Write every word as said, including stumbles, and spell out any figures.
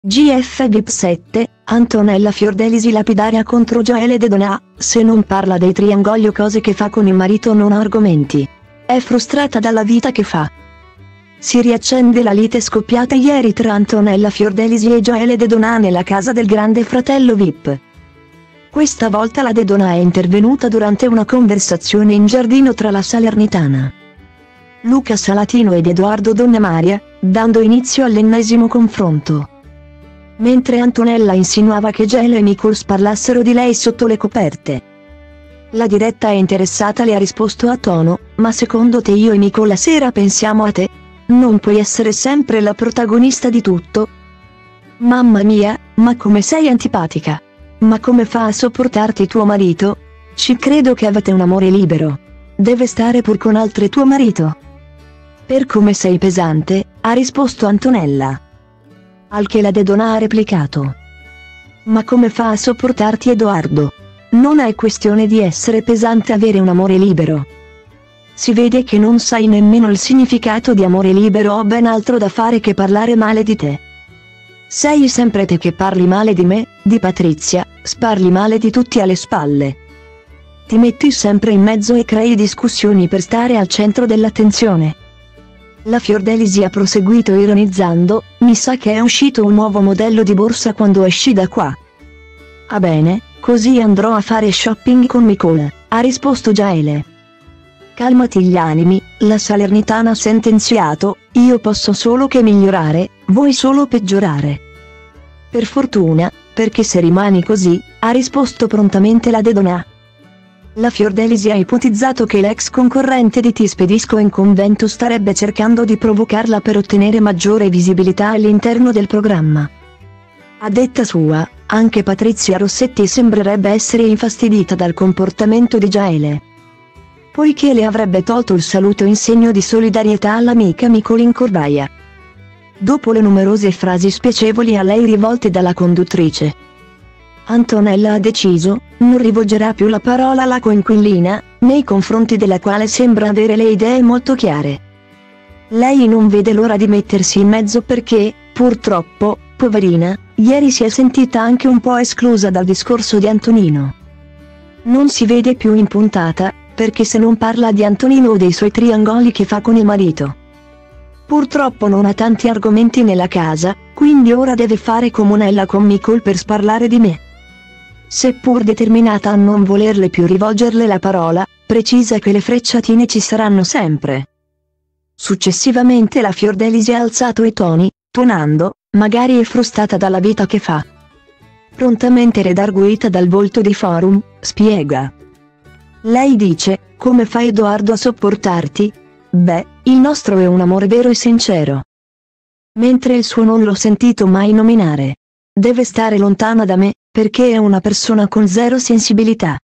G F V I P sette, Antonella Fiordelisi lapidaria contro Joele De Donà, se non parla dei triangoli cose che fa con il marito non ha argomenti. È frustrata dalla vita che fa. Si riaccende la lite scoppiata ieri tra Antonella Fiordelisi e Joele De Donà nella casa del grande fratello V I P. Questa volta la De Donà è intervenuta durante una conversazione in giardino tra la Salernitana, Luca Salatino ed Edoardo Donnamaria, dando inizio all'ennesimo confronto. Mentre Antonella insinuava che Joele e Nichols parlassero di lei sotto le coperte, la diretta è interessata le ha risposto a tono: ma secondo te io e Nico la sera pensiamo a te? Non puoi essere sempre la protagonista di tutto? Mamma mia, ma come sei antipatica! Ma come fa a sopportarti tuo marito? Ci credo che avete un amore libero. Deve stare pur con altri tuo marito. Per come sei pesante, ha risposto Antonella. Al che la De Donà ha replicato: ma come fa a sopportarti Edoardo? Non è questione di essere pesante avere un amore libero. Si vede che non sai nemmeno il significato di amore libero, ho ben altro da fare che parlare male di te. Sei sempre te che parli male di me, di Patrizia, sparli male di tutti alle spalle. Ti metti sempre in mezzo e crei discussioni per stare al centro dell'attenzione. La Fiordelisi ha proseguito ironizzando: mi sa che è uscito un nuovo modello di borsa quando esci da qua. Ah bene, così andrò a fare shopping con Nicole, ha risposto Joele. Calmati gli animi, la Salernitana ha sentenziato: io posso solo che migliorare, vuoi solo peggiorare. Per fortuna, perché se rimani così, ha risposto prontamente la De Donà. La Fiordelisi ha ipotizzato che l'ex concorrente di Ti spedisco in convento starebbe cercando di provocarla per ottenere maggiore visibilità all'interno del programma. A detta sua, anche Patrizia Rossetti sembrerebbe essere infastidita dal comportamento di Joele, poiché le avrebbe tolto il saluto in segno di solidarietà all'amica Nicolin Corbaia. Dopo le numerose frasi spiacevoli a lei rivolte dalla conduttrice, Antonella ha deciso: non rivolgerà più la parola alla coinquilina, nei confronti della quale sembra avere le idee molto chiare. Lei non vede l'ora di mettersi in mezzo perché, purtroppo, poverina, ieri si è sentita anche un po' esclusa dal discorso di Antonino. Non si vede più in puntata, perché se non parla di Antonino o dei suoi triangoli che fa con il marito, purtroppo non ha tanti argomenti nella casa, quindi ora deve fare comunella con Nicole per sparlare di me. Seppur determinata a non volerle più rivolgerle la parola, precisa che le frecciatine ci saranno sempre. Successivamente la Fiordelisi ha alzato i toni, tonando: magari è frustrata dalla vita che fa. Prontamente redarguita dal volto di Forum, spiega. Lei dice: come fa Edoardo a sopportarti? Beh, il nostro è un amore vero e sincero. Mentre il suo non l'ho sentito mai nominare. Deve stare lontana da me, perché è una persona con zero sensibilità.